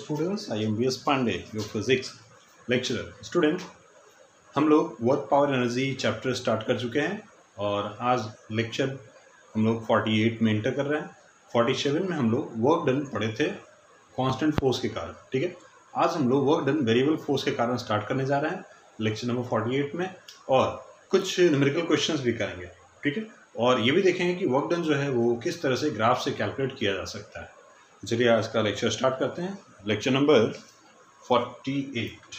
students, I am V.S. Pandey, your physics lecturer. Student, हम लोग work power energy chapter start कर चुके हैं और आज लेक्चर हम लोग 48 में इंटर कर रहे हैं। 47 में हम लोग वर्क डन पढ़े थे कांस्टेंट फोर्स के कारण। ठीक है, आज हम लोग वर्क डन वेरिएबल फोर्स के कारण स्टार्ट करने जा रहे हैं लेक्चर नंबर 48 में, और कुछ न्यूमेरिकल क्वेश्चंस भी करेंगे। ठीक है, और ये भी देखेंगे कि वर्क डन जो है वो किस तरह से ग्राफ से कैलकुलेट किया जा सकता है। चलिए आज का लेक्चर स्टार्ट करते हैं। Lecture number 48।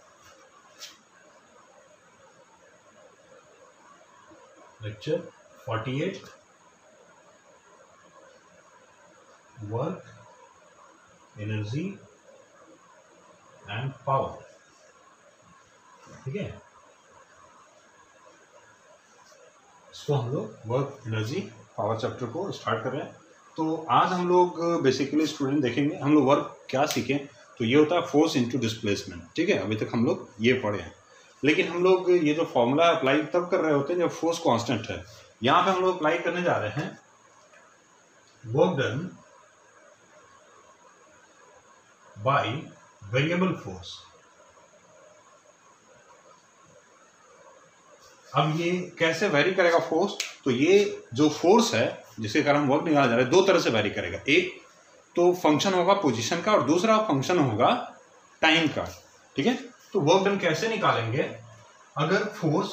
Lecture 48 work energy and power. ठीक है, इसको हम लोग वर्क एनर्जी पावर चैप्टर को स्टार्ट कर रहे हैं। तो आज हम लोग बेसिकली स्टूडेंट देखेंगे हम लोग वर्क क्या सीखें, तो ये होता है फोर्स इनटू डिस्प्लेसमेंट। ठीक है, अभी तक हम लोग ये पढ़े हैं, लेकिन हम लोग ये जो फॉर्मूला अप्लाई तब कर रहे होते हैं जब फोर्स कांस्टेंट है। यहाँ पे हम लोग अप्लाई करने जा रहे हैं work done by variable force. अब ये कैसे वेरी करेगा फोर्स, तो ये जो फोर्स है जिसके कारण वर्क निकाला जा रहा है दो तरह से वेरी करेगा। एक तो फंक्शन होगा पोजीशन का और दूसरा फंक्शन होगा टाइम का। ठीक है, तो वर्क डन कैसे निकालेंगे, अगर फोर्स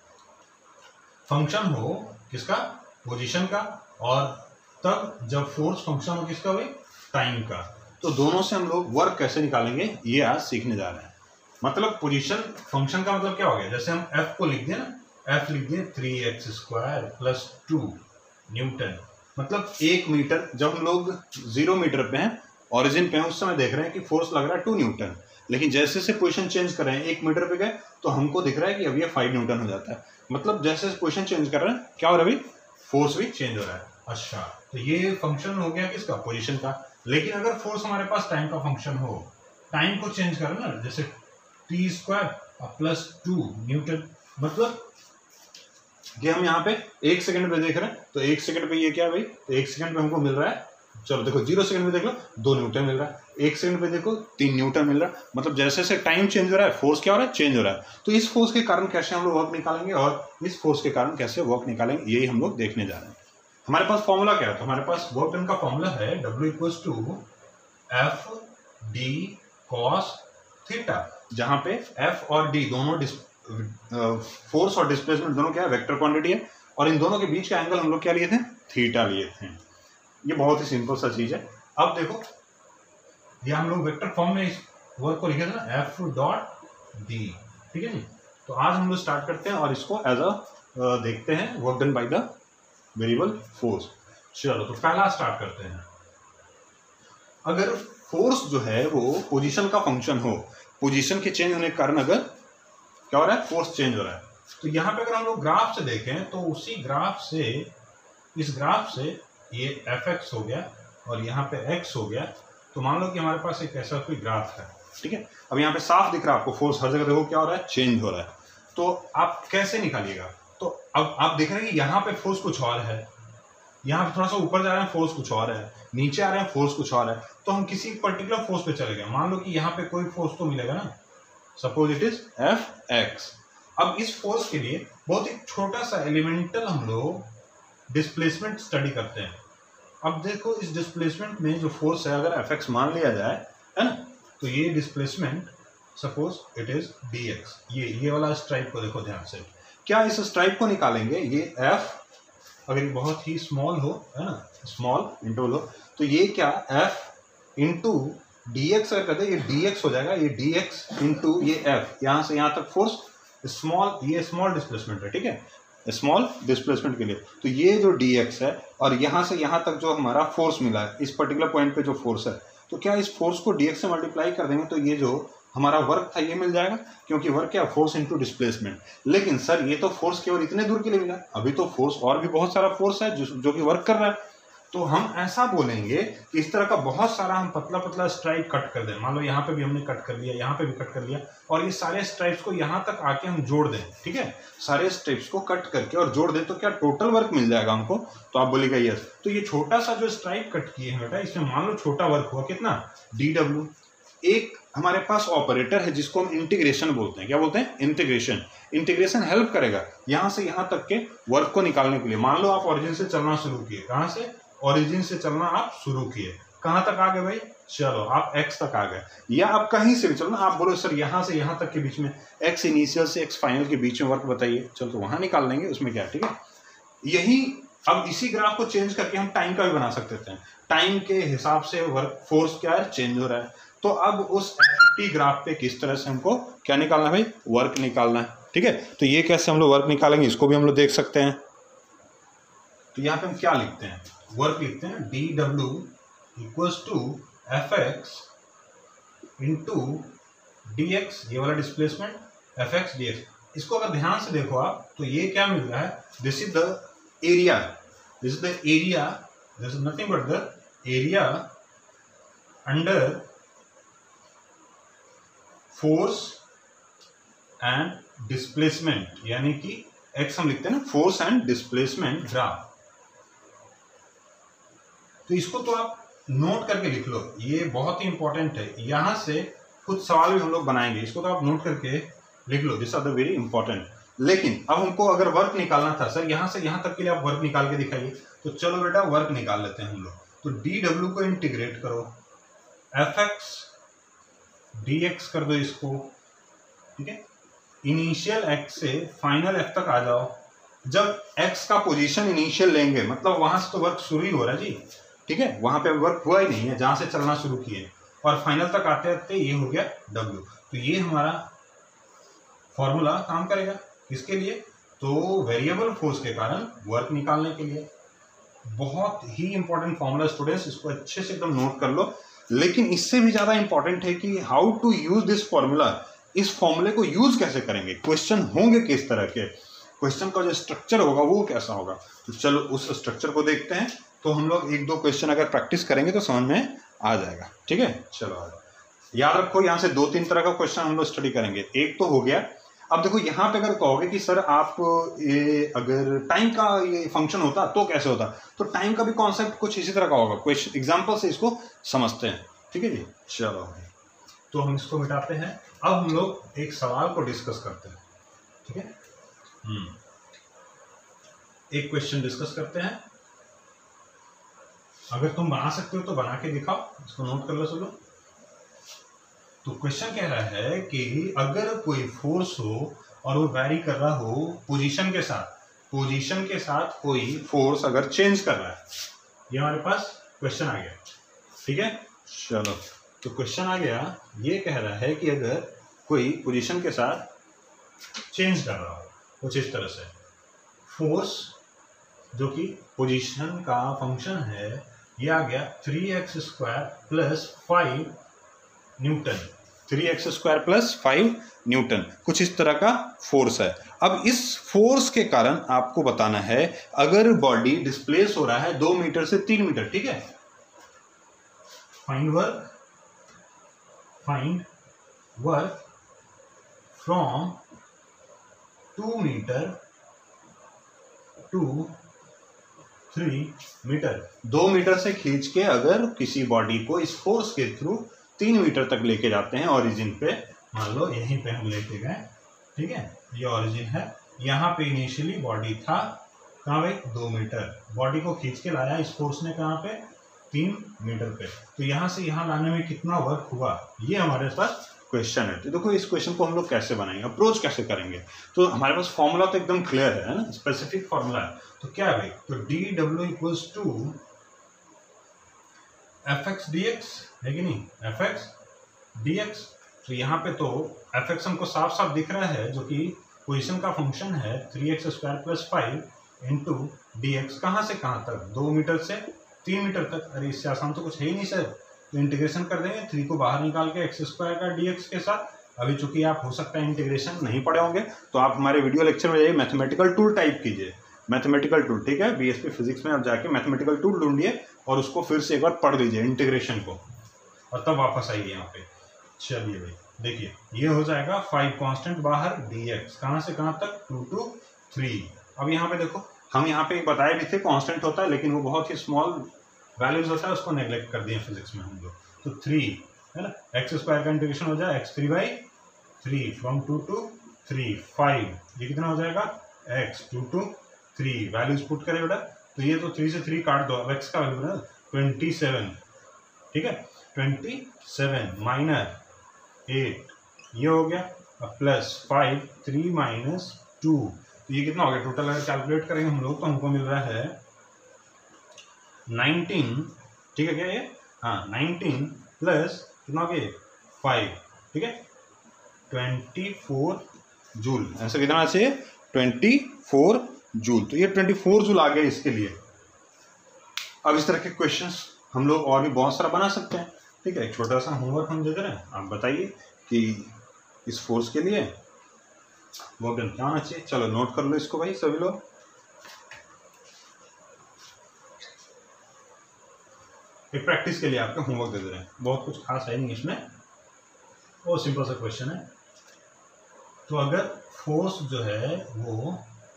फंक्शन हो किसका, पोजीशन का, और तब जब फोर्स फंक्शन हो किसका भाई, टाइम का, तो दोनों से हम लोग वर्क कैसे निकालेंगे ये आज सीखने जा रहे हैं। मतलब पोजीशन फंक्शन का मतलब क्या हो गया, जैसे हम f को लिख दें ना, f लिख दें 3x² + 2 न्यूटन, मतलब 1 मीटर। जब हम लोग 0 मीटर पे हैं, ओरिजिन पे हैं, उस समय देख रहे हैं कि फोर्स लग रहा है 2 न्यूटन, लेकिन जैसे से पोजीशन चेंज कर रहे हैं 1 मीटर पे गए तो हमको दिख रहा है कि अब ये 5 न्यूटन हो जाता है। मतलब जैसे पोजीशन चेंज कर रहे हैं क्या हो रहा है भाई, फोर्स भी चेंज हो रहा है। अच्छा, तो ये फंक्शन हो गया किसका, पोजीशन का। लेकिन अगर फोर्स हमारे पास टाइम का फंक्शन हो, टाइम को चेंज करें ना, जैसे t² + 2 न्यूटन, मतलब कि हम यहाँ पे 1 सेकंड पे देख रहे हैं, तो 1 सेकंड पे ये क्या है भाई, तो 1 सेकंड पे हमको मिल रहा है, चलो देखो 0 सेकंड पे देख लो 2 न्यूटन मिल रहा है, 1 सेकंड पे देखो 3 न्यूटन मिल रहा है। मतलब जैसे जैसे टाइम चेंज हो रहा है फोर्स क्या हो रहा है, चेंज हो रहा है। तो इस फोर्स के कारण कैसे हम लोग वर्क निकालेंगे और इस फोर्स के कारण कैसे वर्क निकालेंगे, यही हम लोग देखने जा रहे हैं। हमारे पास फॉर्मूला क्या है, तो हमारे पास वर्क डन का फॉर्मूला है W = FD cos थीटा, जहां पे F और D दोनों फोर्स और डिस्प्लेसमेंट दोनों क्या है, वेक्टर क्वांटिटी है, और इन दोनों के बीच का एंगल हम लोग क्या लिए थे, थीटा लिए थे। ये बहुत ही सिंपल सा चीज है। अब देखो ये हम लोग वेक्टर फॉर्म में इस वर्क को लिखे थे ना, F.D। ठीक है जी, तो आज हम लोग स्टार्ट करते हैं और इसको एज अ देखते हैं work done by the variable force. चलो तो पहला स्टार्ट करते हैं। अगर फोर्स जो है वो पोजीशन का फंक्शन हो, पोजीशन के चेंज होने के कारण अगर क्या हो रहा है, फोर्स चेंज हो रहा है, तो यहाँ पे अगर हम लोग ग्राफ से देखें तो उसी ग्राफ से, इस ग्राफ से ये fx हो गया और यहाँ पे x हो गया, तो मान लो कि हमारे पास एक ऐसा कोई ग्राफ है। ठीक है, अब यहाँ पे साफ दिख रहा है आपको फोर्स हर जगह देखो क्या हो रहा है, चेंज हो रहा है। तो आप कैसे निकालिएगा, तो अब आप देख रहे हैं कि यहाँ पे फोर्स कुछ और है, यहाँ पे थोड़ा सा ऊपर जा रहे हैं फोर्स कुछ और है, नीचे आ रहे हैं फोर्स कुछ और है, तो हम किसी पर्टिकुलर फोर्स पे चले गए। मान लो कि यहाँ पे कोई फोर्स तो मिलेगा ना, सपोज इट इज Fx। अब इस फोर्स के लिए बहुत ही छोटा सा एलिमेंटल हम लोग डिस्प्लेसमेंट स्टडी करते हैं। अब देखो इस डिस्प्लेसमेंट में जो फोर्स है अगर Fx मान लिया जाए, है ना, तो ये displacement suppose it is dx। ये वाला स्ट्राइप को देखो ध्यान से, क्या इस स्ट्राइप को निकालेंगे, ये F अगर ये बहुत ही स्मॉल हो, है ना, स्मॉल इंटरवल हो, तो ये क्या F इंटू dx अगर कहते हैं ये dx हो जाएगा, ये dx इंटू ये F, यहाँ से यहाँ तक फोर्स स्मॉल, ये स्मॉल डिस्प्लेसमेंट है। ठीक है, स्मॉल डिस्प्लेसमेंट के लिए, तो ये जो dx है और यहाँ से यहाँ तक जो हमारा फोर्स मिला है, इस पर्टिकुलर पॉइंट पे जो फोर्स है, तो क्या इस फोर्स को dx से मल्टीप्लाई कर देंगे तो ये जो हमारा वर्क था ये मिल जाएगा, क्योंकि वर्क क्या, फोर्स इनटू डिस्प्लेसमेंट। लेकिन सर ये तो फोर्स केवल इतने दूर के लिए मिला, अभी तो फोर्स और भी बहुत सारा फोर्स है जो कि वर्क कर रहा है। तो हम ऐसा बोलेंगे कि इस तरह का बहुत सारा हम पतला पतला स्ट्राइप कट कर दें। मान लो यहाँ पे भी हमने कट कर लिया, यहाँ पे भी कट कर लिया, और ये सारे स्ट्राइप्स को यहाँ तक आके हम जोड़ दें। ठीक है, सारे स्ट्राइप्स को कट करके और जोड़ दें तो क्या टोटल वर्क मिल जाएगा हमको। तो आप बोलेगा यस। तो ये छोटा सा जो स्ट्राइप कट किए हैं बेटा, इसमें मान लो छोटा वर्क हुआ कितना, DW। एक हमारे पास ऑपरेटर है जिसको हम इंटीग्रेशन बोलते हैं। क्या बोलते हैं? इंटीग्रेशन। इंटीग्रेशन हेल्प करेगा यहाँ से यहाँ तक के वर्क को निकालने के लिए। मान लो आप ओरिजिन से चलना शुरू किए, कहाँ से? ओरिजिन से चलना आप शुरू किए, कहाँ तक आ गए भाई? चलो आप x तक आ गए, या आप कहीं से भी चलो ना, आप बोलो सर यहाँ से यहाँ तक के बीच में x इनिशियल से x फाइनल के बीच में वर्क बताइए, चलो तो वहां निकाल लेंगे, उसमें क्या है, ठीक है। यही अब इसी ग्राफ को चेंज करके हम टाइम का भी बना सकते थे। टाइम के हिसाब से वर्क फोर्स क्या है? चेंज हो रहा है। तो अब उस टी ग्राफ पे किस तरह से हमको क्या निकालना है भाई? वर्क निकालना है, ठीक है। तो ये कैसे हम लोग वर्क निकालेंगे इसको भी हम लोग देख सकते हैं। तो यहाँ पे हम क्या लिखते हैं? वर्क लिखते हैं D W equals to F X into D X, ये वाला displacement F X D X. इसको अगर ध्यान से देखो आप तो ये क्या मिल रहा है? This is the area, this is the area, this is nothing but the area under force and displacement, यानी कि एक्स हम लिखते हैं ना, फोर्स एंड डिस्प्लेसमेंट ग्राफ। तो इसको तो आप नोट करके लिख लो, ये बहुत ही इंपॉर्टेंट है। यहां से कुछ सवाल भी हम लोग बनाएंगे, इसको तो आप नोट करके लिख लो, this are the very important. लेकिन अब हमको अगर वर्क निकालना था, सर यहां से यहां तक के लिए आप वर्क निकाल के दिखाइए, तो चलो बेटा वर्क निकाल लेते हैं हम लोग। तो डी डब्ल्यू को इंटीग्रेट करो, एफ एक्स डी एक्स कर दो इसको, ठीक है। इनिशियल एक्स से फाइनल एफ तक आ जाओ। जब एक्स का पोजीशन इनिशियल लेंगे मतलब वहां से तो वर्क शुरू ही हो रहा है जी, ठीक है, वहां पे वर्क हुआ ही नहीं है जहां से चलना शुरू किए, और फाइनल तक आते आते ये हो गया डब्ल्यू। तो ये हमारा फॉर्मूला काम करेगा किसके लिए? तो वेरिएबल फोर्स के कारण वर्क निकालने के लिए। बहुत ही इंपॉर्टेंट फॉर्मूला स्टूडेंट्स, इसको अच्छे से एकदम नोट कर लो। लेकिन इससे भी ज्यादा इंपॉर्टेंट है कि how to use this formula, इस फॉर्मूले को यूज कैसे करेंगे, क्वेश्चन होंगे किस तरह के, क्वेश्चन का जो स्ट्रक्चर होगा वो कैसा होगा। तो चलो उस स्ट्रक्चर को देखते हैं। तो हम लोग एक दो क्वेश्चन अगर प्रैक्टिस करेंगे तो समझ में आ जाएगा, ठीक है। चलो आ जाओ, याद रखो यहाँ से 2-3 तरह का क्वेश्चन हम लोग स्टडी करेंगे। एक तो हो गया, अब देखो यहाँ पे अगर कहोगे कि सर आप ये अगर टाइम का ये फंक्शन होता तो कैसे होता, तो टाइम का भी कॉन्सेप्ट कुछ इसी तरह का होगा। क्वेश्चन एग्जाम्पल से इसको समझते हैं, ठीक है जी। चलो तो हम इसको मिटाते हैं। अब हम लोग एक सवाल को डिस्कस करते हैं, ठीक है। एक क्वेश्चन डिस्कस करते हैं। अगर तुम बना सकते हो तो बना के दिखाओ, इसको नोट कर लो सब लोग। तो क्वेश्चन कह रहा है कि अगर कोई फोर्स हो और वो वैरी कर रहा हो पोजीशन के साथ, पोजीशन के साथ कोई फोर्स अगर चेंज कर रहा है, ये हमारे पास क्वेश्चन आ गया, ठीक है। चलो तो क्वेश्चन आ गया, ये कह रहा है कि अगर कोई पोजीशन के साथ चेंज कर रहा हो कुछ इस तरह से, फोर्स जो कि पोजीशन का फंक्शन है, ये आ गया 3x² plus 5 Newton, 3x² plus 5 Newton, कुछ इस तरह का फोर्स है। अब इस फोर्स के कारण आपको बताना है अगर बॉडी डिस्प्लेस हो रहा है 2 मीटर से 3 मीटर, ठीक है। Find work from 2 metre to 3 metre, 2 metre से खींच के अगर किसी बॉडी को इस फोर्स के थ्रू 3 मीटर तक लेके जाते हैं ओरिजिन पे, मान लो यहीं पे हम लेके गए, ठीक है, ये ओरिजिन है, यहाँ पे इनिशियली बॉडी था कहाँ भाई 2 मीटर, बॉडी को खींच के लाया इस फोर्स ने कहाँ पे 3 मीटर पे, तो यहाँ से यहाँ लाने में कितना वर्क हुआ, ये हमारे पास क्वेश्चन है। तो देखो इस क्वेश्चन को हम लोग कैसे बनाएंगे, अप्रोच कैसे करेंगे। तो हमारे पास फॉर्मूला तो एकदम क्लियर है ना, स्पेसिफिक फॉर्मूला है। तो क्या है भाई, तो D W equals to F X D X है कि नहीं, एफ एक्स डी एक्स। तो यहाँ पे तो एफ एक्स हमको साफ साफ दिख रहा है, जो कि पोजिशन का फंक्शन है 3x² plus 5 into D x, कहाँ से कहाँ तक 2 मीटर से 3 मीटर तक। अरे इससे आसान तो कुछ है ही नहीं सर, तो इंटीग्रेशन कर देंगे, 3 को बाहर निकाल के x² का dx के साथ। अभी चूंकि आप हो सकता है इंटीग्रेशन नहीं पढ़े होंगे, तो आप हमारे वीडियो लेक्चर में जाइए, मैथमेटिकल टूल टाइप कीजिए, मैथमेटिकल टूल, ठीक है, बीएसपी फिजिक्स में आप जाके मैथमेटिकल टूल ढूंढिए और उसको फिर से एक बार पढ़ लीजिए इंटीग्रेशन को, और तब वापस आइए यहाँ पे। चलिए भाई देखिए, ये हो जाएगा 5 कांस्टेंट बाहर, dx कहाँ से कहाँ तक 2 to 3। अब यहाँ पे देखो, हम यहाँ पे बताए भी थे कांस्टेंट होता है, लेकिन वो बहुत ही स्मॉल वैल्यूज होता है, उसको नेग्लेक्ट कर दिए फिजिक्स में हम लोग। तो 3 है ना। एक्स स्क्वायर का इंटीग्रेशन हो जाए x3/3 फ्रॉम 2 to 3 5, ये कितना हो जाएगा x 2 to 3, वैल्यूज पुट करें बेटा, तो ये तो 3 से 3 काट दो, अब x का वैल्यू ना 27, ठीक है 27 माइनस 8 ये हो गया, अब प्लस 5 3 माइनस 2, तो ये कितना हो गया टोटल, अगर कैलकुलेट करेंगे हम लोग तो हमको मिल रहा है 19, ठीक है क्या ये, हाँ 19 प्लस कितना हो गया 5, ठीक है 24 जूल, ऐसा कितना चाहिए 24 जूल, तो ये 24 जूल आ गया इसके लिए। अब इस तरह के क्वेश्चंस हम लोग और भी बहुत सारा बना सकते हैं, ठीक है। एक छोटा सा होमवर्क हम दे दे रहे हैं, आप बताइए कि इस फोर्स के लिए वर्क डन क्या होना चाहिए। चलो नोट कर लो इसको भाई सभी लोग। एक प्रैक्टिस के लिए आपको होमवर्क दे दे रहे हैं, बहुत कुछ खास है नहीं इसमें, बहुत सिंपल सा क्वेश्चन है। तो अगर फोर्स जो है वो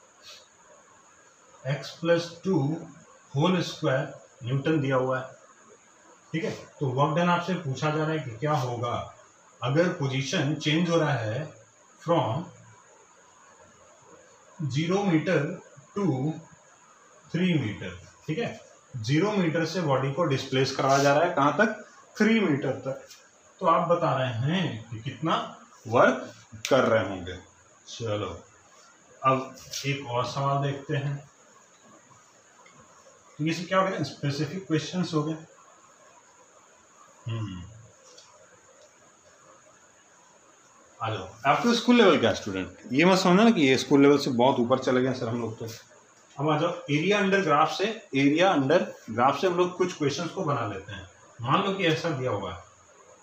x+2 होल स्क्वायर न्यूटन दिया हुआ है, ठीक है, तो वर्क डन आपसे पूछा जा रहा है कि क्या होगा अगर पोजीशन चेंज हो रहा है फ्रॉम 0 मीटर टू 3 मीटर, ठीक है 0 मीटर से बॉडी को डिस्प्लेस कराया जा रहा है कहाँ तक 3 मीटर तक, तो आप बता रहे हैं कि कितना वर्क कर रहे होंगे। चलो अब एक और सवाल देखते हैं, तो ये क्या हो गया स्पेसिफिक क्वेश्चंस हो गए। आ जाओ, आप तो स्कूल लेवल का स्टूडेंट, ये मत समझना ना कि ये स्कूल लेवल से बहुत ऊपर चले गए सर हम लोग तो। अब आ जाओ एरिया अंडर ग्राफ से हम लोग कुछ क्वेश्चंस को बना लेते हैं। मान लो कि ऐसा दिया हुआ है,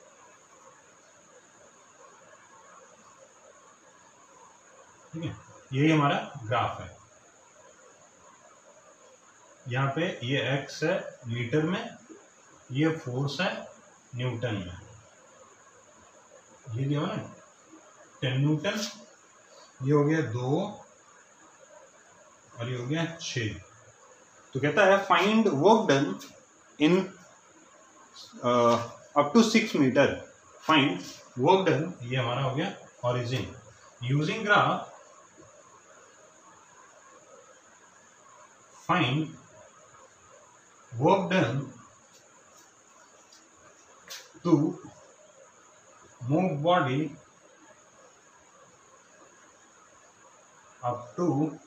ठीक है यही हमारा ग्राफ है, यहाँ पे ये x है मीटर में, ये फोर्स है न्यूटन में, ये दिया हुआ ना 10 न्यूटन, ये हो गया 2 और ये हो गया 6। तो कहता है find work done in up to 6 metre, find work done, ये हमारा हो गया origin, using graph find work done to move body up to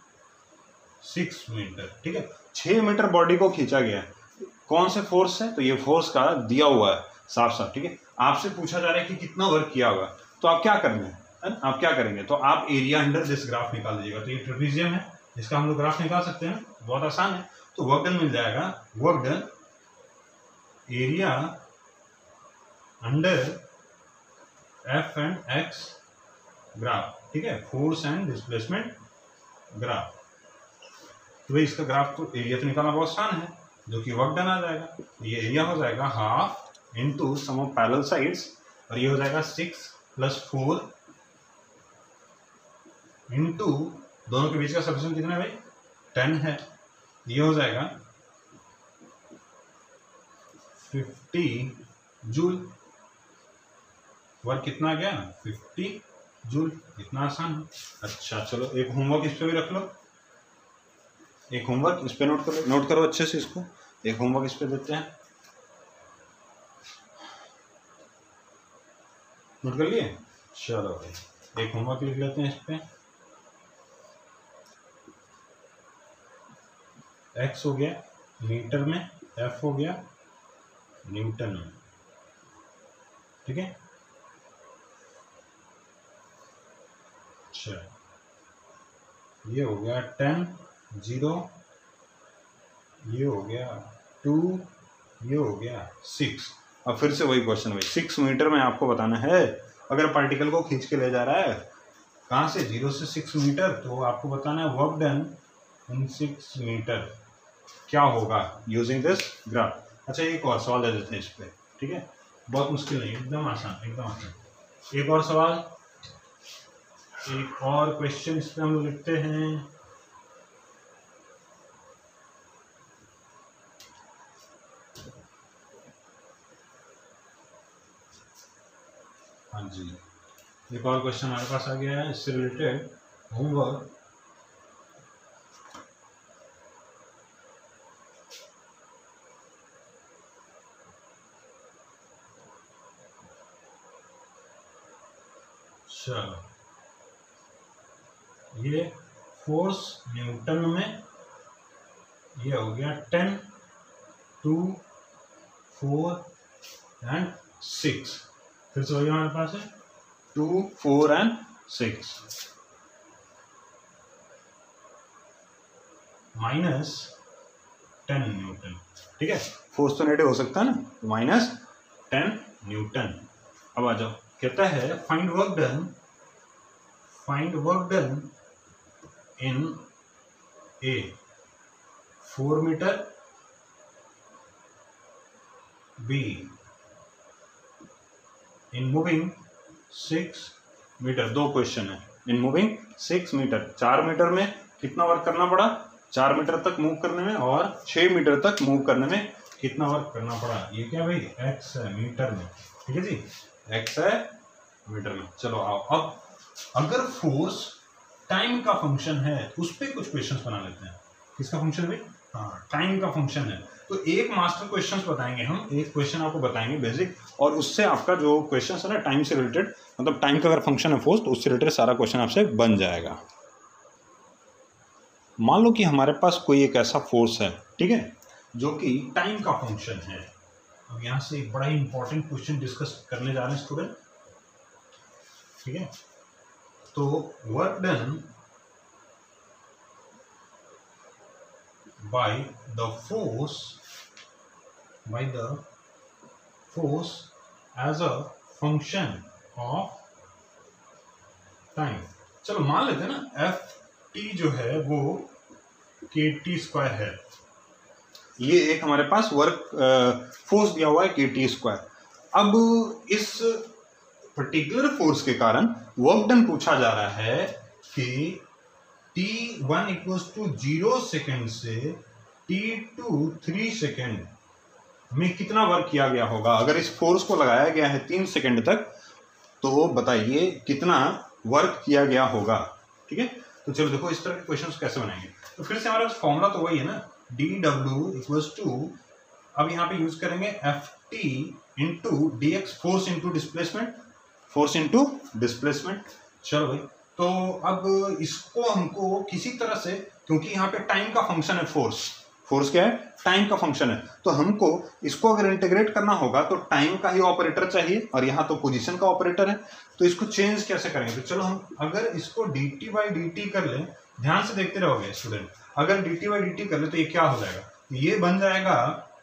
6 metre, ठीक है 6 मीटर बॉडी को खींचा गया, कौन से फोर्स है, तो ये फोर्स का दिया हुआ है साफ साफ, ठीक है आपसे पूछा जा रहा है कि कितना वर्क किया होगा, तो आप क्या करेंगे, आप क्या करेंगे, तो आप एरिया अंडर दिस ग्राफ निकाल दीजिएगा। तो ये ट्रेपेजियम है जिसका हम लोग ग्राफ निकाल सकते हैं, बहुत आसान है। तो वर्क डन मिल जाएगा, work done area under F and X graph, ठीक है फोर्स एंड डिस्प्लेसमेंट ग्राफ। तो भाई इसका ग्राफ तो एरिया तो निकालना बहुत आसान है, जो कि वर्क डन आ जाएगा, तो ये एरिया हो जाएगा half into sum of parallel sides, और ये हो जाएगा 6 + 4 इंटू दोनों के बीच का सबसेशन कितना है भाई 10 है, ये हो जाएगा 50 जूल, वर्क कितना आ गया 50 जूल, इतना आसान है। अच्छा चलो एक होमवर्क इस पे भी रख लो, एक होमवर्क इस पे नोट करो अच्छे से इसको, एक होमवर्क इस पे देते हैं, नोट कर लिए, चलो भाई एक होमवर्क लिख लेते हैं इस पे। x हो गया मीटर में, f हो गया न्यूटन में, ठीक है अच्छा ये हो गया 10 0, ये हो गया 2, ये हो गया 6। अब फिर से वही क्वेश्चन भाई 6 मीटर में आपको बताना है, अगर पार्टिकल को खींच के ले जा रहा है कहाँ से 0 से 6 मीटर, तो आपको बताना है वर्क डन इन 6 मीटर क्या होगा यूजिंग दिस ग्राफ। अच्छा एक और सवाल दे देते हैं इस पे, ठीक है बहुत मुश्किल नहीं, एकदम आसान एकदम आसान। एक और सवाल, एक और क्वेश्चन इस पे हम लोग लिखते हैं, एक और क्वेश्चन हमारे पास आ गया है इससे रिलेटेड होमवर्क। चलो, ये फोर्स न्यूटन में, ये हो गया 10, 2, 4 एंड 6। फिर से वही हमारे पास है 2, 4 एंड 6 माइनस 10 न्यूटन। ठीक है, फोर्स तो नेगेटिव हो सकता है ना, माइनस 10 न्यूटन। अब आ जाओ, कहता है find work done in A 4 metre, B in moving 6 metre. दो क्वेश्चन है। इन मूविंग 6 मीटर, 4 मीटर में कितना वर्क करना पड़ा, 4 मीटर तक मूव करने में, और 6 मीटर तक मूव करने में कितना वर्क करना पड़ा। ये क्या भाई, एक्स है मीटर में। ठीक है जी, एक्स है मीटर में। चलो आओ, अब अगर फोर्स टाइम का फंक्शन है तो उस पर कुछ क्वेश्चंस बना लेते हैं। किसका फंक्शन भाई, हाँ टाइम का फंक्शन है। तो एक मास्टर क्वेश्चंस बताएंगे हम, एक क्वेश्चन आपको बताएंगे बेसिक, और उससे आपका जो क्वेश्चन है ना टाइम से रिलेटेड, मतलब टाइम का अगर फंक्शन है फोर्स तो उससे रिलेटेड सारा क्वेश्चन आपसे बन जाएगा। मान लो कि हमारे पास कोई एक ऐसा फोर्स है, ठीक है, जो कि टाइम का फंक्शन है। अब यहां से एक बड़ा ही इंपॉर्टेंट क्वेश्चन डिस्कस करने जा रहे हैं स्टूडेंट। ठीक है, तो work done by the force as a function of time। चलो मान लेते हैं ना एफ टी जो है वो के टी स्क्वायर है। ये एक हमारे पास वर्क फोर्स दिया हुआ है के टी स्क्वायर। अब इस पर्टिकुलर फोर्स के कारण वर्क डन पूछा जा रहा है कि T1 इक्वल्स टू 0 सेकेंड से T2 3 सेकेंड में कितना वर्क किया गया होगा। अगर इस फोर्स को लगाया गया है 3 सेकेंड तक, तो बताइए कितना वर्क किया गया होगा। ठीक है, तो चलो देखो इस तरह के क्वेश्चंस कैसे बनाएंगे। तो फिर से हमारे पास फॉर्मूला तो वही है ना, dw इक्वल्स टू, अब यहाँ पे यूज करेंगे F T into D X, force into displacement, force into displacement. चलो भाई, तो अब इसको हमको किसी तरह से, क्योंकि यहाँ पे टाइम का फंक्शन है फोर्स क्या है, टाइम का फंक्शन है, तो हमको इसको अगर इंटीग्रेट करना होगा तो टाइम का ही ऑपरेटर चाहिए, और यहाँ तो पोजीशन का ऑपरेटर है। तो इसको चेंज कैसे करेंगे, तो चलो हम अगर इसको dt बाई dt कर लें, ध्यान से देखते रहोगे स्टूडेंट, अगर dt बाई dt कर ले तो ये क्या हो जाएगा, ये बन जाएगा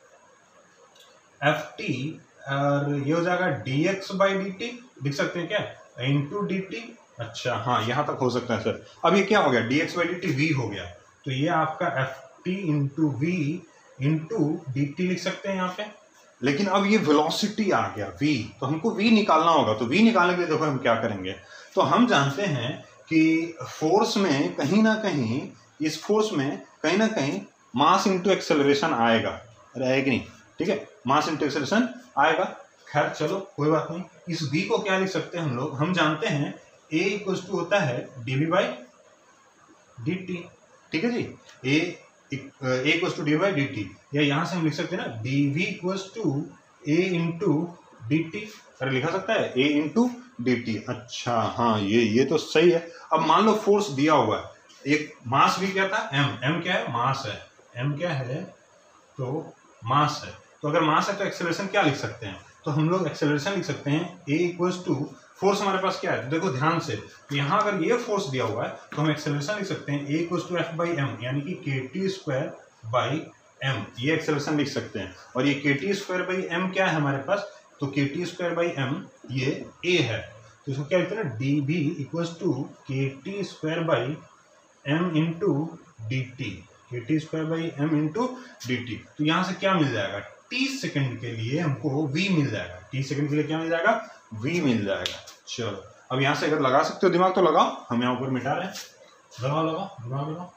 एफ टी, और ये हो जाएगा dx बाई dt, लिख सकते हैं क्या, इंटू dt। अच्छा हाँ, यहां तक हो सकता है सर। अब ये क्या हो गया, dx बाई dt v हो गया, तो ये आपका F T into V into D T लिख सकते हैं यहाँ पे। लेकिन अब ये वेलोसिटी आ गया v, तो हमको v निकालना होगा। तो v निकालने के लिए देखो हम क्या करेंगे, तो हम जानते हैं कि फोर्स में कहीं ना कहीं, इस फोर्स में कहीं ना कहीं मास इंटू एक्सेलरेशन आएगा, रहेगा कि नहीं। ठीक है, मास इंटू एक्सेलरेशन आएगा। खैर चलो कोई बात नहीं, इस v को क्या लिख सकते हैं हम लोग, हम जानते हैं a इक्वल्स टू होता है dv बाई dt। ठीक है जी, a equals to dv by dt, या यहां से हम लिख सकते हैं ना dv equals to a into dt। अरे लिखा सकता है a इंटू dt। अच्छा हाँ, ये तो सही है। अब मान लो फोर्स दिया हुआ है, एक मास भी क्या था, m क्या है, मास है, m क्या है, तो मास है। तो अगर मास है तो एक्सेलरेशन क्या लिख सकते हैं, तो हम लोग एक्सेलरेशन लिख सकते हैं a इक्वल्स टू, फोर्स हमारे पास क्या है, तो देखो ध्यान से, यहाँ अगर ये फोर्स दिया हुआ है तो हम एक्सेलरेशन लिख सकते हैं a equals to F by M, यानी कि K T square by M, ये एक्सेलरेशन लिख सकते हैं। और ये के टी स्क्वायर बाई एम क्या है हमारे पास, तो K T square by M ये a है, तो इसको क्या लिखते हैं, D B equals to K T square by M into D T, K T square by M into D T. तो यहाँ से क्या मिल जाएगा, टी सेकंड के लिए हमको v मिल जाएगा, टी सेकंड के लिए क्या मिल जाएगा, v मिल जाएगा। चलो अब यहाँ से अगर लगा सकते हो दिमाग तो लगाओ, हम यहाँ ऊपर मिटा रहे हैं, लगाओ लगाओ दिमाग लगाओ,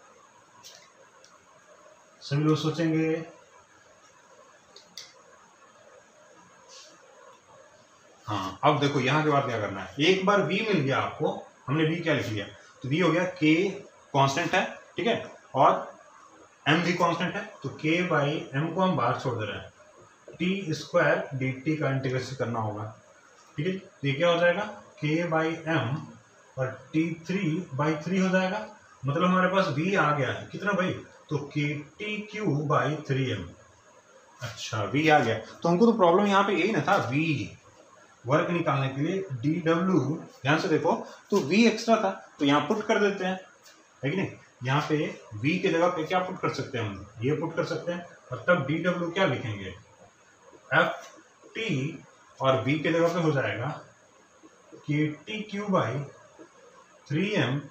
सभी लोग सोचेंगे। हाँ, अब देखो यहाँ के बाद क्या करना है, एक बार v मिल गया आपको, हमने v क्या लिख लिया, तो v हो गया k कांस्टेंट है, ठीक है, और m भी कांस्टेंट है, तो k बाई m को हम बाहर छोड़ दे रहे हैं, t स्क्वायर dt का इंटीग्रेशन करना होगा, ठीक है। तो ये क्या हो जाएगा, k बाई m और t3/3 हो जाएगा, मतलब हमारे पास v आ गया है कितना भाई, तो kt3/3m। अच्छा, v आ गया, तो हमको तो प्रॉब्लम यहाँ पे यही ना था, v वर्क निकालने के लिए dw, ध्यान से देखो, तो v एक्स्ट्रा था तो यहाँ पुट कर देते हैं, है कि नहीं। यहाँ पे v के जगह पे क्या पुट कर सकते हैं हम, ये पुट कर सकते हैं, और तब dw क्या लिखेंगे, ft, और v के जगह पे हो जाएगा kt3/3m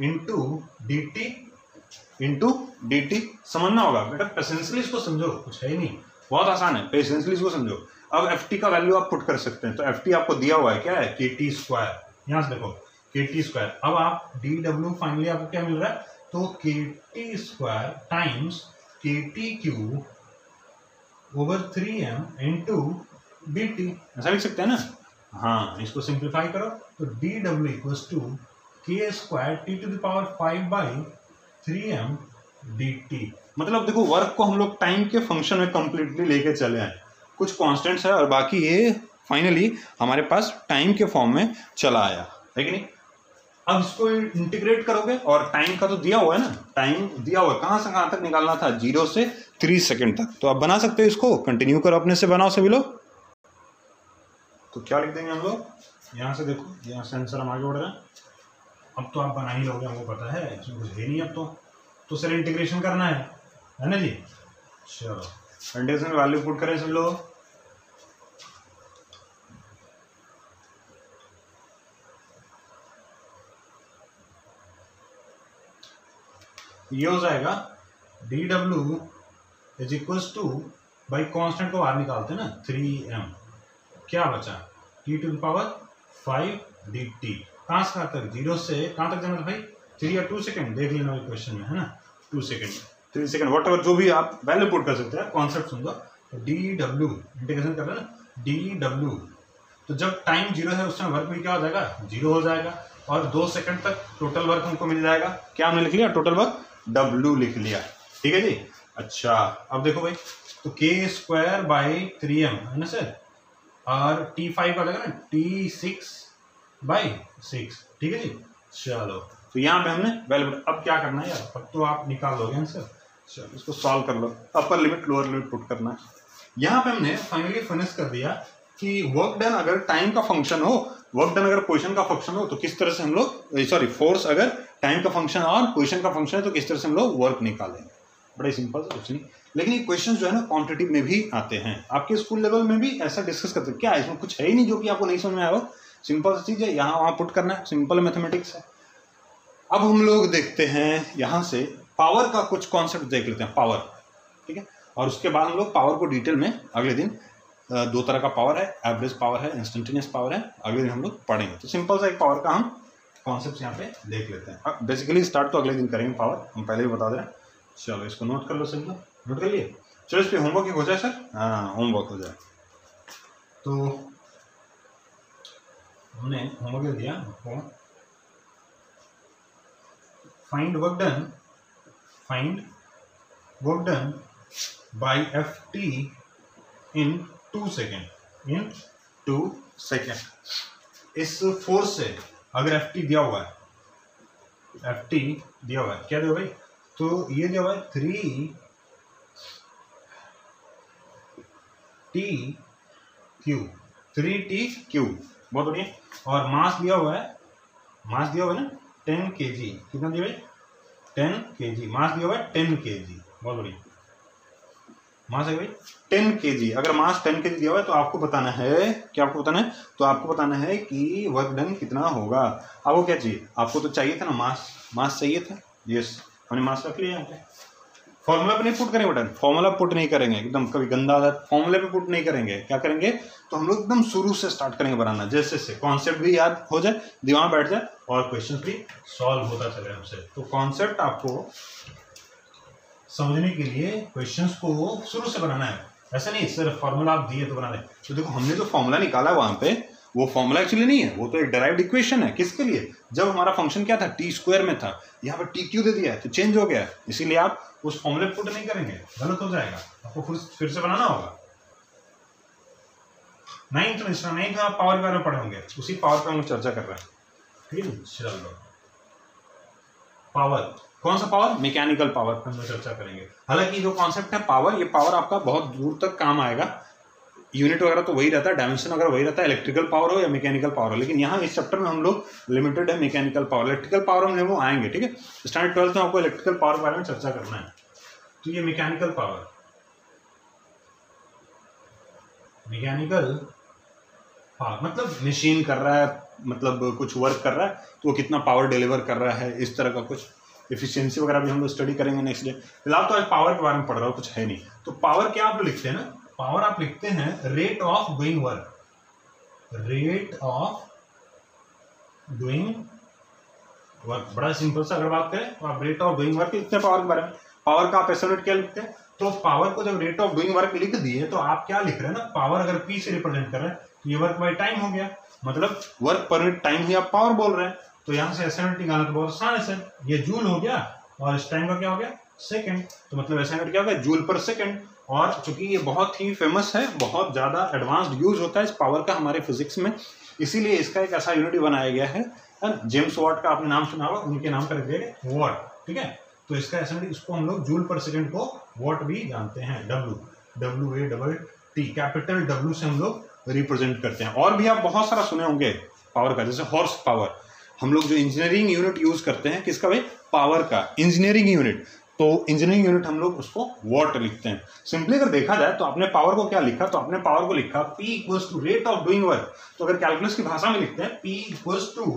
dt। समझना होगा बेटा, पेशेंसली इसको समझो, कुछ है ही नहीं, बहुत आसान है, पेशेंसली इसको समझो। अब ft का वैल्यू आप पुट कर सकते हैं, तो ft आपको दिया हुआ है क्या है, kt स्क्वायर, यहाँ से देखो kt स्क्वायर। अब आप dw फाइनली आपको क्या मिल रहा है, तो kt square times kt cube over 3m into dt, ऐसा लिख सकते हैं ना। हाँ, इसको सिंप्लीफाई करो तो dw equals to k square t to the power 5/3m dt। मतलब देखो, वर्क को हम लोग टाइम के फंक्शन में कंप्लीटली लेके चले आए, कुछ कांस्टेंट्स है और बाकी ये फाइनली हमारे पास टाइम के फॉर्म में चला आया, है कि नहीं। अब इसको इंटीग्रेट करोगे, और टाइम का तो दिया हुआ है ना, टाइम दिया हुआ है, कहाँ से कहाँ तक निकालना था, 0 से 3 सेकेंड तक। तो आप बना सकते हो इसको, कंटिन्यू करो, अपने से बनाओ सभी लोग। तो क्या लिख देंगे हम लोग, यहाँ से देखो, यहाँ से आंसर हम आगे बढ़ रहे हैं। अब तो आप बना ही लोगे, हमको पता है, इसमें कुछ है नहीं। अब तो सर इंटीग्रेशन करना है ना जी। चलो इंटीग्रेशन की वैल्यू पुट करें सब लोग। ये हो जाएगा dw इज इक्वल्स टू, भाई कांस्टेंट को बाहर निकालते हैं ना, 3m, क्या बचा t to the power 5 dt। कहाँ से कहाँ तक, 0 से कहाँ तक जाना था भाई, 3 या 2 सेकेंड, देख लेना क्वेश्चन में, है ना, 2 सेकेंड 3 सेकेंड, वॉट एवर जो भी आप वैल्यू पुट कर सकते हैं, कॉन्सेप्ट सुन दो। dw इंटीग्रेशन कर रहे हैं ना, dw, तो जब टाइम 0 है उस टाइम वर्क भी क्या हो जाएगा, 0 हो जाएगा, और 2 सेकंड तक टोटल वर्क हमको मिल जाएगा। क्या हमने लिख लिया, टोटल वर्क w लिख लिया, ठीक है जी। अच्छा, अब देखो भाई, तो k स्क्वायर बाई 3m है ना सर, और t5 का लगा ना t6/6, ठीक है जी। चलो, तो यहाँ पे हमने वैल्यू, अब क्या करना है यार, अब तो आप निकाल लोगे आंसर। चलो इसको सॉल्व कर लो, upper limit lower limit put करना है। यहाँ पे हमने फाइनली फिनिश कर दिया कि वर्क डन अगर टाइम का फंक्शन हो, वर्क डन अगर पोजीशन का फंक्शन हो, तो किस तरह से हम लोग, सॉरी फोर्स अगर टाइम का फंक्शन और पोजीशन का फंक्शन है, तो किस तरह से हम लोग वर्क निकालेंगे। बड़ा सिंपल सा, कुछ नहीं। लेकिन ये क्वेश्चन जो है ना क्वांटिटेटिव में भी आते हैं, आपके स्कूल लेवल में भी ऐसा डिस्कस करते हैं। क्या है इसमें, कुछ है ही नहीं जो कि आपको नहीं समझ में आया हो, सिंपल सी चीज है, यहाँ वहाँ पुट करना है, सिंपल मैथमेटिक्स है। अब हम लोग देखते हैं यहाँ से पावर का कुछ कॉन्सेप्ट देख लेते हैं, पावर, ठीक है, और उसके बाद हम लोग पावर को डिटेल में अगले दिन, 2 तरह का पावर है, एवरेज पावर है, इंस्टेंटेनियस पावर है, अगले दिन हम लोग पढ़ेंगे। तो सिंपल सा एक पावर का हम कॉन्सेप्ट यहाँ पे देख लेते हैं। बेसिकली स्टार्ट तो अगले दिन करेंगे पावर, हम पहले ही बता दे रहे हैं। चलो इसको नोट कर लो सभी लोग, नोट कर लिए। चलो इस पर होमवर्क हो जाए सर, हाँ होमवर्क हो जाए। तो हमने होमवर्क दिया, find work done by ft in 2 second. इस फोर्स से अगर ft दिया हुआ है, क्या दिया भाई, तो ये दिया हुआ है 3t क्यूब, बहुत बढ़िया। और मास दिया हुआ है ना 10 kg, कितना दिया भाई, 10 kg, मास दिया हुआ है 10 kg, बहुत बढ़िया। मास है भाई 10 kg, अगर मास 10 kg दिया हुआ है तो आपको बताना है, क्या आपको बताना है, तो आपको बताना है कि वर्क डन कितना होगा। आपको क्या चाहिए, आपको तो चाहिए था ना मास चाहिए था, यस, हमने मास रख लिया यहाँ पे। फॉर्मूला पे नहीं पुट करेंगे बेटा, फॉर्मूला पुट नहीं करेंगे, एकदम कभी गंदा फॉर्मूले पे पुट नहीं करेंगे। क्या करेंगे, तो हम लोग एकदम शुरू से स्टार्ट करेंगे बनाना, जैसे से कॉन्सेप्ट भी याद हो जाए, दिमाग बैठ जाए, और क्वेश्चन भी सॉल्व होता चले हमसे। तो कॉन्सेप्ट आपको समझने के लिए क्वेश्चंस को शुरू से बनाना है, ऐसा नहीं सिर्फ फॉर्मूला आप दिए तो बना दें। तो देखो हमने जो फॉर्मूला निकाला है वहां पे, वो फॉर्मूला एक्चुअली नहीं है, वो तो एक डेराइव्ड इक्वेशन है। किसके लिए? जब हमारा फंक्शन क्या था, टी स्क्वायर में था, यहाँ पर टी क्यू दे दिया है तो चेंज हो गया है, इसीलिए आप उस फॉर्मूले पुट नहीं करेंगे, गलत हो जाएगा, आपको फिर से बनाना होगा। 9th में आप पावर के बारे में पढ़े होंगे, उसी पावर पर हम चर्चा कर रहे हैं, ठीक है। चलो पावर, कौन सा पावर? मैकेनिकल पावर पर हम चर्चा करेंगे। हालांकि जो कॉन्सेप्ट है पावर, ये पावर आपका बहुत दूर तक काम आएगा, यूनिट वगैरह तो वही रहता है, डायमेंशन वगैरह वही रहता है, इलेक्ट्रिकल पावर हो या मैकेनिकल पावर हो, लेकिन यहाँ इस चैप्टर में हम लोग लिमिटेड है मैकेनिकल पावर। इलेक्ट्रिकल पावर में वो आएंगे, ठीक है। स्टैंडर्ड 12th में आपको इलेक्ट्रिकल पावर के बारे में चर्चा करना है। तो ये मैकेनिकल पावर, मैकेनिकल हाँ मतलब मशीन कर रहा है, मतलब कुछ वर्क कर रहा है तो वो कितना पावर डिलीवर कर रहा है, इस तरह का कुछ एफिशिएंसी वगैरह भी हम लोग स्टडी करेंगे नेक्स्ट डे। फिलहाल तो आज पावर के बारे में पढ़ रहा हूँ, कुछ है नहीं। तो पावर क्या आप लिखते हैं ना, पावर आप लिखते हैं rate of doing work, rate of doing work. बड़ा सिंपल सा अगर बात करें तो आप रेट ऑफ डूइंग वर्क लिखते हैं पावर के बारे में। पावर का आप ऐसा यूनिट क्या लिखते हैं? तो पावर को जब रेट ऑफ डूइंग वर्क लिख दिए तो आप क्या लिख रहे हैं ना, पावर अगर पी से रिप्रेजेंट कर रहे हैं तो ये वर्क बाय टाइम हो गया, मतलब वर्क पर यूनिट टाइम ही आप पावर बोल रहे हैं। तो यहाँ से ऐसा यूनिट निकालना तो बहुत आसान है सर, ये जूल हो गया और इस टाइम का क्या हो गया, सेकंड, तो मतलब ऐसा यूनिट क्या हो गया, जूल पर सेकंड। और चूंकि ये बहुत ही फेमस है, बहुत ज्यादा एडवांस्ड यूज होता है इस पावर का हमारे फिजिक्स में, इसीलिए इसका एक ऐसा यूनिट बनाया गया है। जेम्स वॉट का आपने नाम सुना होगा, उनके नाम पर रख दिया गया वॉट, ठीक है। तो इसका ऐसा यूनिट, इसको हम लोग जूल पर सेकंड को वॉट भी जानते हैं, WATT, कैपिटल W से हम लोग रिप्रेजेंट करते हैं। और भी आप बहुत सारा सुने होंगे पावर का, जैसे हॉर्स पावर। हम लोग जो इंजीनियरिंग यूनिट यूज करते हैं किसका भाई, पावर का, इंजीनियरिंग यूनिट। तो इंजीनियरिंग यूनिट हम लोग उसको वॉट लिखते हैं। सिंपली अगर देखा जाए तो आपने पावर को क्या लिखा, तो आपने पावर को लिखा P equals to rate of doing work. तो अगर कैलकुलस की भाषा में लिखते हैं P इक्वल्स टू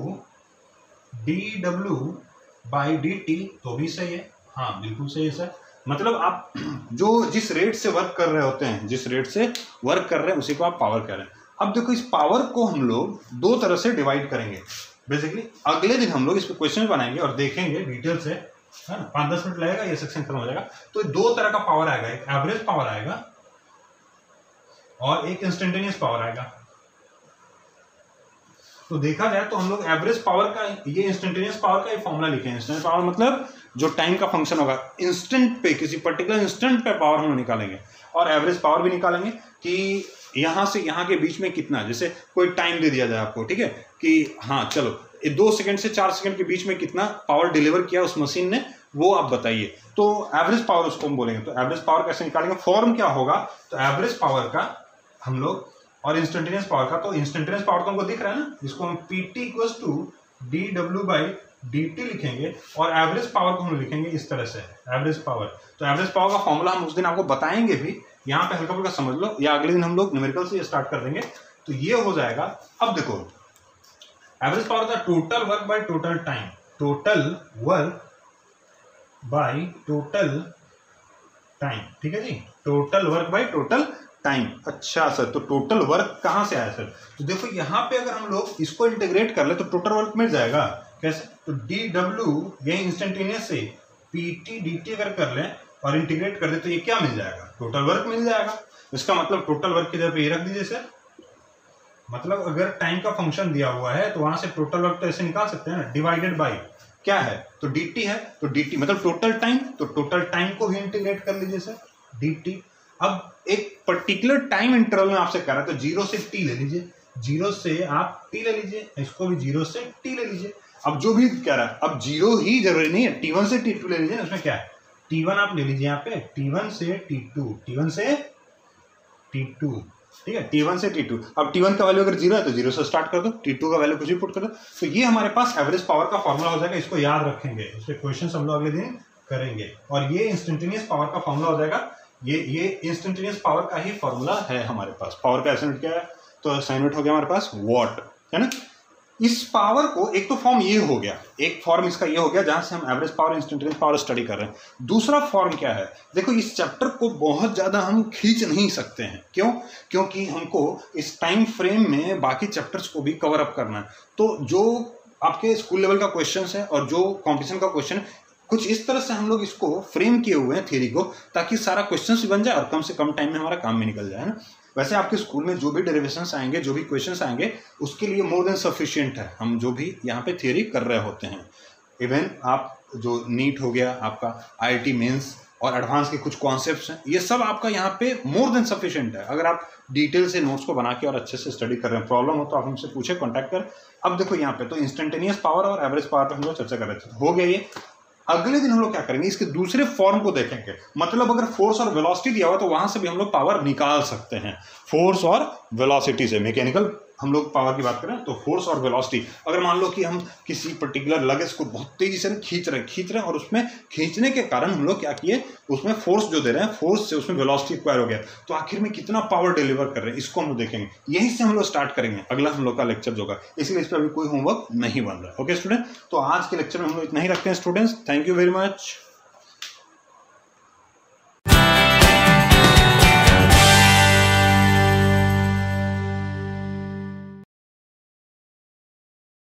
dW/dt तो भी सही है, हाँ बिल्कुल सही है सर। मतलब आप जो जिस रेट से वर्क कर रहे होते हैं, जिस रेट से वर्क कर रहे हैं उसी को आप पावर कह रहे हैं। अब देखो इस पावर को हम लोग दो तरह से डिवाइड करेंगे बेसिकली। अगले दिन हम लोग इस पे क्वेश्चन बनाएंगे और देखेंगे डिटेल से, है ना, 5-10 मिनट लगेगा, ये सेक्शन खत्म हो जाएगा। तो दो तरह का पावर आएगा, एक एवरेज पावर आएगा और एक इंस्टेंटेनियस पावर आएगा। तो देखा जाए तो हम लोग एवरेज पावर का, ये इंस्टेंटेनियस पावर का फॉर्मूला लिखे हैं। इंस्टेंटेनियस पावर मतलब जो टाइम का फंक्शन होगा, इंस्टेंट पे, किसी पर्टिकुलर इंस्टेंट पे पावर हम निकालेंगे। और एवरेज पावर भी निकालेंगे कि यहां से यहां के बीच में कितना, जैसे कोई टाइम दे दिया जाए आपको, ठीक है, कि हाँ चलो 2 सेकंड से 4 सेकंड के बीच में कितना पावर डिलीवर किया उस मशीन ने, वो आप बताइए। तो एवरेज पावर उसको हम बोलेंगे। तो एवरेज पावर कैसे निकालेंगे, फॉर्म क्या होगा, तो एवरेज पावर का हम लोग, और इंस्टेंटेनियस पावर का, तो इंस्टेंटेनियस पावर तो हमको दिख रहा है ना, इसको हम PT इक्वल्स टू dW/dt लिखेंगे और एवरेज पावर को हम लिखेंगे इस तरह से, एवरेज पावर। तो एवरेज पावर का फॉर्मूला हम उस दिन आपको बताएंगे भी, यहाँ पे हल्का फुल्का समझ लो, या अगले दिन हम लोग न्यूमेरिकल से स्टार्ट कर देंगे। तो ये हो जाएगा। अब देखो एवरेज पावर का total work by total time, total work by total time, ठीक है जी, total work by total time. अच्छा सर, तो टोटल वर्क कहां से आया सर, तो देखो यहाँ पे अगर हम लोग इसको इंटीग्रेट कर ले तो टोटल वर्क मिल जाएगा। कैसे, तो dW ये इंस्टेंटेनियस से PT dt अगर कर ले और इंटीग्रेट कर दे तो ये क्या मिल जाएगा, टोटल वर्क मिल जाएगा। इसका मतलब टोटल वर्क की जगह पे ये रख दीजिए सर। मतलब अगर टाइम का फंक्शन दिया हुआ है तो वहां से टोटल वर्क तो ऐसे निकाल सकते हैं ना, डिवाइडेड बाय क्या है, तो dt है, तो dt मतलब टोटल टाइम, तो टोटल टाइम को भी इंटीग्रेट कर लीजिए सर, dt। अब एक पर्टिकुलर टाइम इंटरवल में आपसे कह रहा है तो 0 से t ले लीजिए, 0 से आप t ले लीजिए, इसको भी 0 से t ले लीजिए। अब जो भी कह रहा है, अब 0 ही जरूरी नहीं है, t1 से t2 ले लीजिए ना, उसमें क्या है, t1 आप ले लीजिए यहाँ पे, t1 से t2, t1 से t2, ठीक है, t1 से t2। अब t1 का वैल्यू अगर 0 है तो 0 से स्टार्ट कर दो, t2 का वैल्यू कुछ भी पुट कर दो। तो ये हमारे पास एवरेज पावर का फॉर्मूला हो जाएगा, इसको याद रखेंगे, इसके क्वेश्चन हम लोग अगले दिन करेंगे। और ये इंस्टेंटेनियस पावर का फॉर्मूला हो जाएगा, ये इंस्टेंटेनियस पावर का ही फॉर्मूला है हमारे पास। पावर का यूनिट क्या है, तो यूनिट हो गया हमारे पास वॉट, है ना। इस पावर को एक तो फॉर्म ये हो गया, एक फॉर्म इसका ये हो गया जहां से हम average power instantaneous power study कर रहे हैं। दूसरा फॉर्म क्या है, देखो इस चैप्टर को बहुत ज्यादा हम खींच नहीं सकते हैं, क्यों, क्योंकि हमको इस टाइम फ्रेम में बाकी चैप्टर्स को भी कवर अप करना है। तो जो आपके स्कूल लेवल का क्वेश्चन है और जो कॉम्पिटिशन का क्वेश्चन, कुछ इस तरह से हम लोग इसको फ्रेम किए हुए हैं थियरी को, ताकि सारा क्वेश्चन भी बन जाए और कम से कम टाइम में हमारा काम भी निकल जाए ना। वैसे आपके स्कूल में जो भी डेरिवेशंस आएंगे, जो भी क्वेश्चंस आएंगे, उसके लिए मोर देन सफिशिएंट है हम जो भी यहाँ पे थियरी कर रहे होते हैं। इवन आप जो नीट हो गया, आपका IIT मेंस और एडवांस के कुछ कॉन्सेप्ट्स हैं, ये सब आपका यहाँ पे मोर देन सफिशिएंट है। अगर आप डिटेल से नोट्स को बना के और अच्छे से स्टडी कर रहे हैं, प्रॉब्लम हो तो आप हमसे पूछे, कॉन्टैक्ट कर। अब देखो यहाँ पे तो इंस्टेंटेनियस पावर और एवरेज पावर पे हम लोग चर्चा कर रहे थे, हो गया ये। अगले दिन हम लोग क्या करेंगे, इसके दूसरे फॉर्म को देखेंगे। मतलब अगर फोर्स और वेलोसिटी दिया हुआ तो वहां से भी हम लोग पावर निकाल सकते हैं, फोर्स और वेलोसिटी से। मैकेनिकल हम लोग पावर की बात करें तो फोर्स और वेलोसिटी, अगर मान लो कि हम किसी पर्टिकुलर लगेज को बहुत तेजी से खींच रहे हैं और उसमें खींचने के कारण हम लोग क्या किए, उसमें फोर्स जो दे रहे हैं, फोर्स से उसमें वेलोसिटी एक्वायर हो गया, तो आखिर में कितना पावर डिलीवर कर रहे हैं, इसको हम लोग देखेंगे। यहीं से हम लोग स्टार्ट करेंगे अगला हम लोग का लेक्चर जो होगा, इसलिए इस पर अभी कोई होमवर्क नहीं बन रहा है। ओके स्टूडेंट, तो आज के लेक्चर में हम लोग इतना ही रखते हैं students. Thank you very much.